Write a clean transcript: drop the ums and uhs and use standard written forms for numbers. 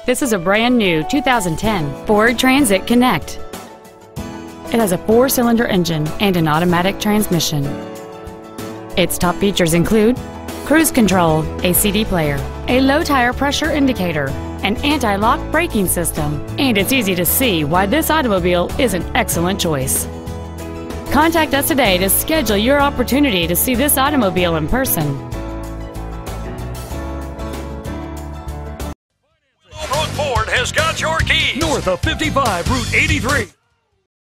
This is a brand new 2010 Ford Transit Connect. It has a 4-cylinder engine and an automatic transmission. Its top features include cruise control, a CD player, a low tire pressure indicator, an anti-lock braking system, and it's easy to see why this automobile is an excellent choice. Contact us today to schedule your opportunity to see this automobile in person. Willowbrook Ford has got your keys. North of 55 Route 83.